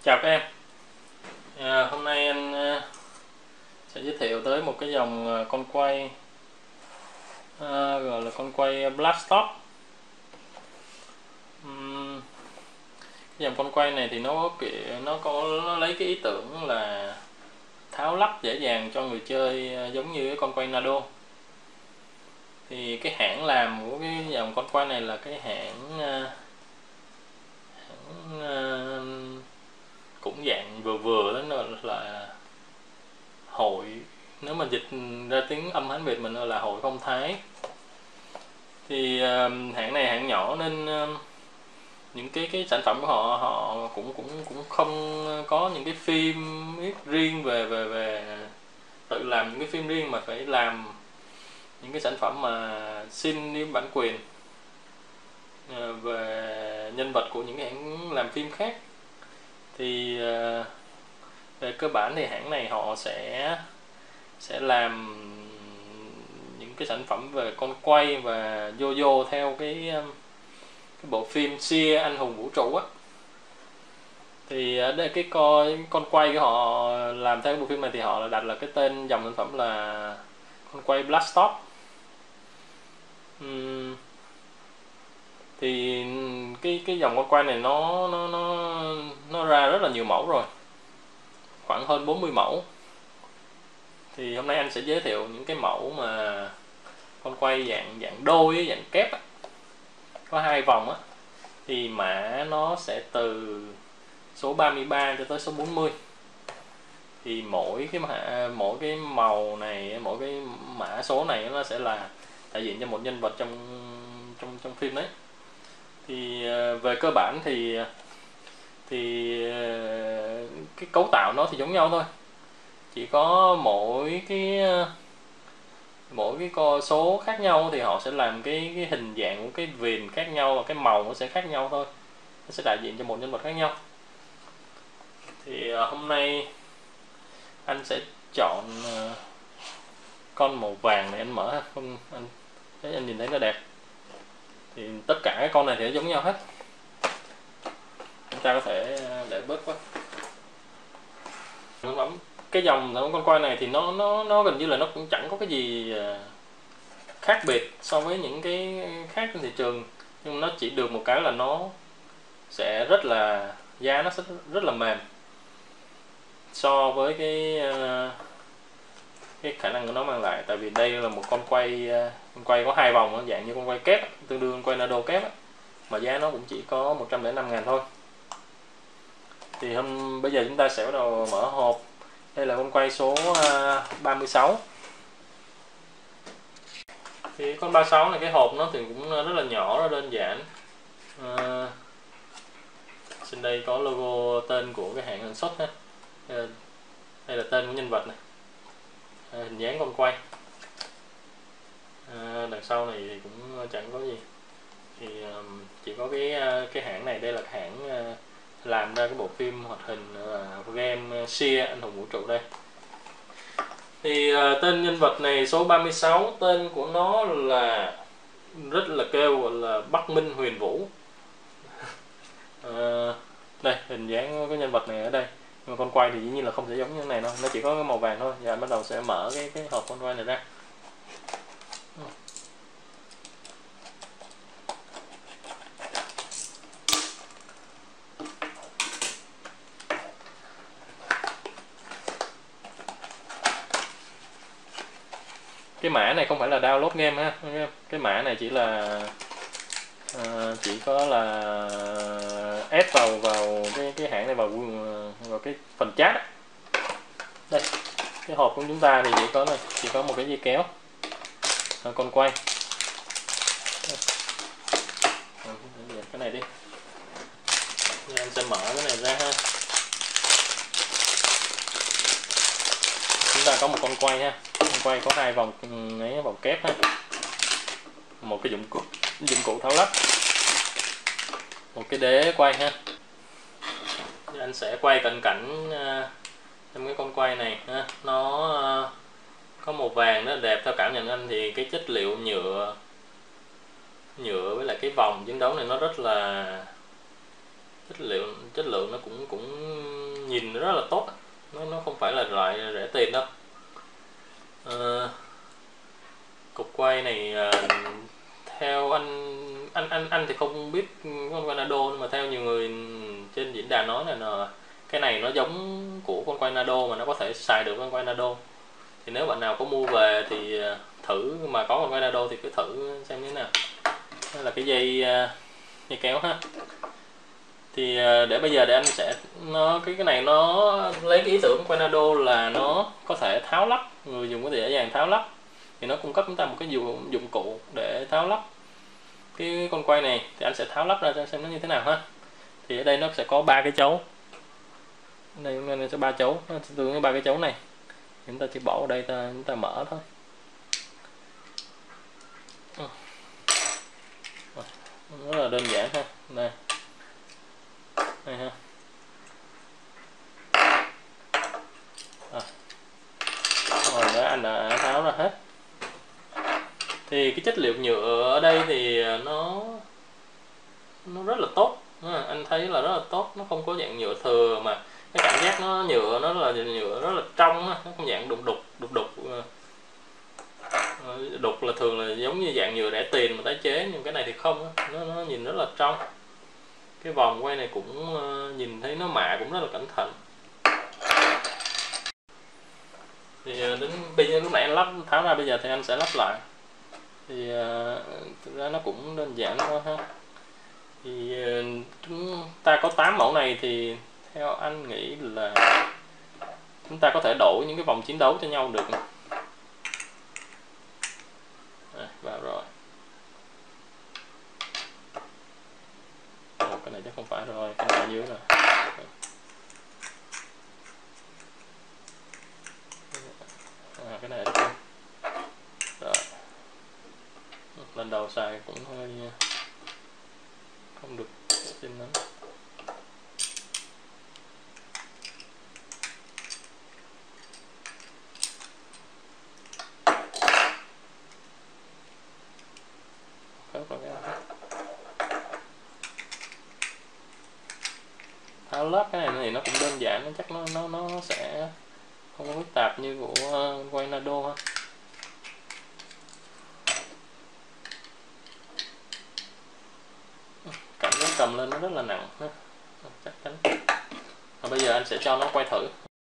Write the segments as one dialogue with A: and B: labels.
A: Chào các em. Hôm nay anh sẽ giới thiệu tới một cái dòng con quay gọi là con quay Blackstop. Cái dòng con quay này thì nó lấy cái ý tưởng là tháo lắp dễ dàng cho người chơi, giống như cái con quay Nado. Thì cái hãng làm của cái dòng con quay này là cái hãng cũng dạng vừa vừa đó, nó là Hội, nếu mà dịch ra tiếng âm Hán Việt mình là Hội Phong Thái. Thì hãng này hãng nhỏ nên những cái sản phẩm của họ họ cũng không có những cái phim riêng về tự làm những cái phim riêng, mà phải làm những cái sản phẩm mà xin bản quyền về nhân vật của những hãng làm phim khác. Thì về cơ bản thì hãng này họ sẽ làm những cái sản phẩm về con quay và yo-yo theo cái bộ phim Sia Anh Hùng Vũ Trụ á. Thì ở đây cái con quay của họ làm theo bộ phim này thì họ đặt là cái tên dòng sản phẩm là con quay Blackstop. Thì cái dòng con quay này nó ra rất là nhiều mẫu rồi, khoảng hơn 40 mẫu. Thì hôm nay anh sẽ giới thiệu những cái mẫu mà con quay dạng đôi, dạng kép á, có 2 vòng á. Thì mã nó sẽ từ số 33 cho tới số 40. Thì mỗi cái màu này, mỗi cái mã số này nó sẽ là đại diện cho một nhân vật trong phim đấy. Thì về cơ bản thì cái cấu tạo nó thì giống nhau thôi, chỉ có mỗi cái số khác nhau thì họ sẽ làm cái hình dạng của cái viền khác nhau, và cái màu nó sẽ khác nhau thôi, nó sẽ đại diện cho một nhân vật khác nhau. Thì hôm nay anh sẽ chọn con màu vàng này, anh mở ha, không anh thấy, anh nhìn thấy nó đẹp. Thì tất cả các con này thì nó giống nhau hết, chúng ta có thể để bớt quá. Cái dòng con quay này thì nó gần như là nó cũng chẳng có cái gì khác biệt so với những cái khác trên thị trường, nhưng nó chỉ được một cái là nó sẽ giá nó sẽ rất là mềm so với cái khả năng của nó mang lại. Tại vì đây là một con quay có 2 vòng, dạng như con quay kép, tương đương con quay Nado kép, mà giá nó cũng chỉ có 105.000 thôi. Thì bây giờ chúng ta sẽ bắt đầu mở hộp. Đây là con quay số 36. Thì con 36 này, cái hộp nó thì cũng rất là nhỏ, rất đơn giản. Trên đây có logo tên của cái hãng sản xuất ha. Đây là tên của nhân vật này, hình dáng con quay. Đằng sau này thì cũng chẳng có gì, thì chỉ có cái hãng này, đây là hãng làm ra cái bộ phim hoạt hình game Sia Anh Hùng Vũ Trụ đây. Thì tên nhân vật này số 36, tên của nó là rất là kêu, gọi là Bắc Minh Huyền Vũ. Đây, hình dáng cái nhân vật này ở đây. Nhưng mà con quay thì dĩ nhiên là không thể giống như thế này đâu, nó chỉ có cái màu vàng thôi. Giờ anh bắt đầu sẽ mở cái hộp con quay này ra. Cái mã này không phải là download game ha, cái mã này chỉ có là add vào cái hãng này, vào cái phần chat. Đây, cái hộp của chúng ta thì chỉ có một cái dây kéo, con quay. Cái này đi, anh sẽ mở cái này ra ha. Chúng ta có một con quay ha, con quay có 2 vòng vòng kép ha, một cái dụng cụ tháo lắp, một cái đế quay ha. Anh sẽ quay cận cảnh trong cái con quay này ha. Nó có màu vàng rất là đẹp. Theo cảm nhận anh thì cái chất liệu nhựa với lại cái vòng chiến đấu này nó rất chất lượng nó cũng cũng nhìn rất là tốt, nó không phải là loại rẻ tiền đâu. Cục quay này theo anh thì không biết con quay Nado, nhưng mà theo nhiều người trên diễn đàn nói là cái này nó giống của con quay Nado mà nó có thể xài được con quay Nado. Thì nếu bạn nào có mua về thì thử, mà có con quay Nado thì cứ thử xem như thế nào. Đây là cái dây kéo ha. Thì để bây giờ anh sẽ cái này nó lấy cái ý tưởng của Quanado là nó có thể tháo lắp, người dùng có thể dễ dàng tháo lắp, thì nó cung cấp chúng ta một cái dụng cụ để tháo lắp cái con quay này. Thì anh sẽ tháo lắp ra cho xem nó như thế nào ha. Thì ở đây nó sẽ có 3 cái chấu, đây nó sẽ 3 chấu, nó tương ứng với 3 cái chấu này. Chúng ta chỉ bỏ vào đây chúng ta mở thôi. Rất là đơn giản ha. Đây ha. Rồi đó, anh đã tháo ra hết. Thì cái chất liệu nhựa ở đây thì nó rất là tốt, anh thấy là rất là tốt, nó không có dạng nhựa thừa, mà cái cảm giác nhựa nó là nhựa rất là trong, nó không dạng đục là thường là giống như dạng nhựa rẻ tiền mà tái chế, nhưng cái này thì không, nó nhìn rất là trong. Cái vòng quay này cũng nhìn thấy nó mạ cũng rất là cẩn thận. Thì đến bây giờ lúc nãy anh tháo ra, bây giờ thì anh sẽ lắp lại. Thì thực ra nó cũng đơn giản thôi ha. Thì chúng ta có 8 mẫu này, thì theo anh nghĩ là chúng ta có thể đổi những cái vòng chiến đấu cho nhau được. Vào rồi. Cái này chắc không phải rồi, cái này ở dưới rồi. Cái này được không? Rồi. Lần đầu xài cũng hơi không được tin lắm. Tháo lắp cái này thì nó cũng đơn giản, nó chắc nó sẽ không có phức tạp như của quay Nado ha. Cảm giác cầm lên nó rất là nặng ha. Chắc chắn. Và bây giờ anh sẽ cho nó quay thử.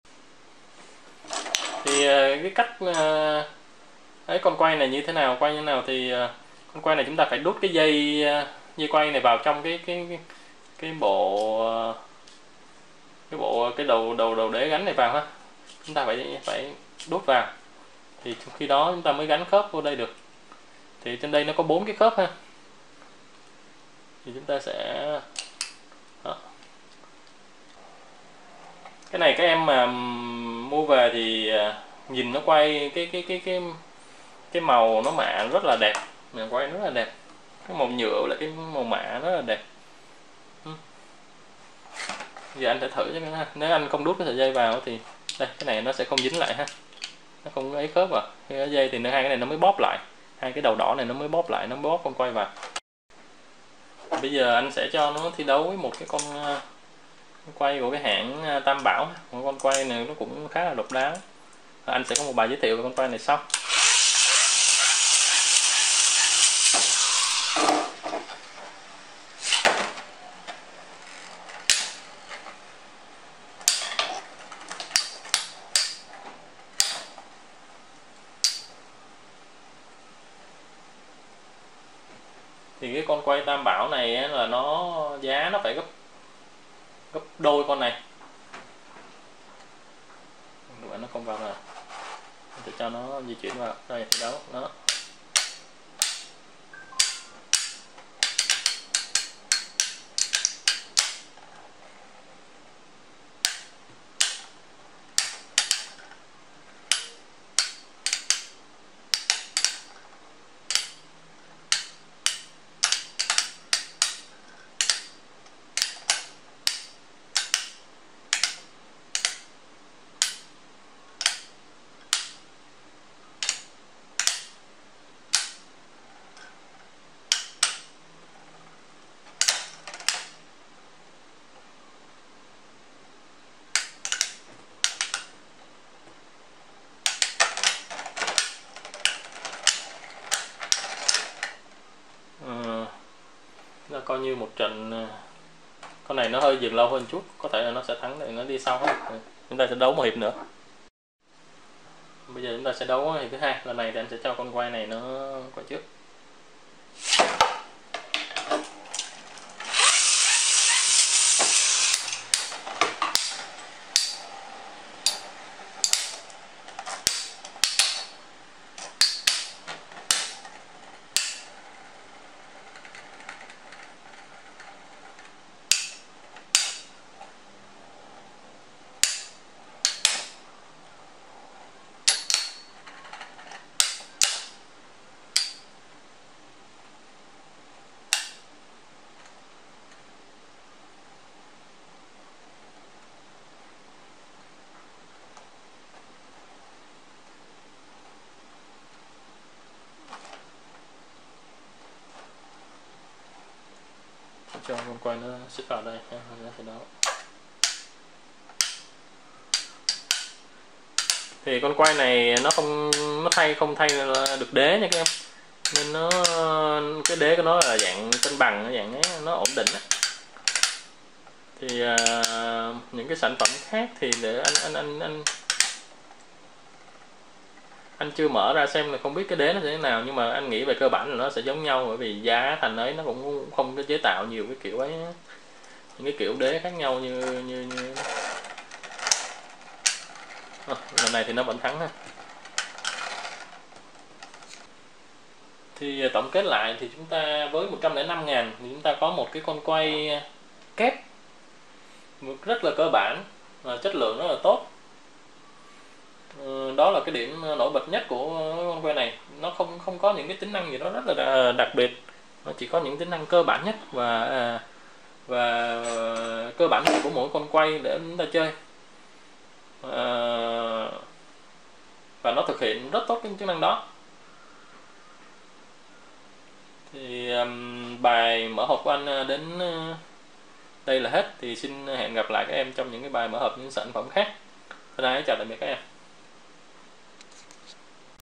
A: Thì cái cách ấy con quay này như thế nào, quay như thế nào, thì con quay này chúng ta phải đút cái dây quay này vào trong cái bộ cái đầu đế gắn này vào ha. Chúng ta phải đút vào, thì khi đó chúng ta mới gắn khớp vô đây được. Thì trên đây nó có 4 cái khớp ha. Thì chúng ta sẽ đó. Cái này các em mà mua về thì nhìn nó quay cái màu nó mạ rất là đẹp, mình quay rất là đẹp, cái màu nhựa là cái màu mạ rất là đẹp. Giờ anh sẽ thử cho ha. Nếu anh không đút cái sợi dây vào thì đây, cái này nó sẽ không dính lại ha, nó không ấy khớp vào. Khi cái dây thì hai cái này nó mới bóp lại, hai cái đầu đỏ này nó mới bóp lại, nó bóp con quay vào. Bây giờ anh sẽ cho nó thi đấu với một cái con quay của cái hãng Tam Bảo. Một con quay này nó cũng khá là độc đáo. Anh sẽ có một bài giới thiệu về con quay này sau. Thì cái con quay Tam Bảo này là nó giá nó phải gấp đôi con này. Nó không vào rồi, để cho nó di chuyển vào đây thì đó. coi như một trận. Con này nó hơi dừng lâu hơn chút, có thể là nó sẽ thắng để nó đi sau hết. Chúng ta sẽ đấu một hiệp nữa. Bây giờ chúng ta sẽ đấu hiệp thứ hai. Lần này thì anh sẽ cho con quay này nó quả trước. Cho con quay nó xích vào đây, nó sẽ đó. Thì con quay này nó không thay được đế nha các em, nên cái đế của nó là dạng cân bằng, dạng ấy, nó ổn định á. Thì những cái sản phẩm khác thì để anh chưa mở ra xem, là không biết cái đế nó sẽ thế nào, nhưng mà anh nghĩ về cơ bản là nó sẽ giống nhau, bởi vì giá thành ấy nó cũng không có chế tạo nhiều cái kiểu ấy, những cái kiểu đế khác nhau như lần này thì nó vẫn thắng ha. Thì tổng kết lại thì chúng ta với 105.000 thì chúng ta có một cái con quay kép rất là cơ bản, chất lượng rất là tốt. Đó là cái điểm nổi bật nhất của con quay này. Nó không có những cái tính năng gì đó rất là đặc biệt, nó chỉ có những tính năng cơ bản nhất và cơ bản nhất của mỗi con quay để chúng ta chơi, và nó thực hiện rất tốt cái chức năng đó. Thì bài mở hộp của anh đến đây là hết. Thì xin hẹn gặp lại các em trong những cái bài mở hộp những sản phẩm khác. Bye bye, chào tạm biệt các em.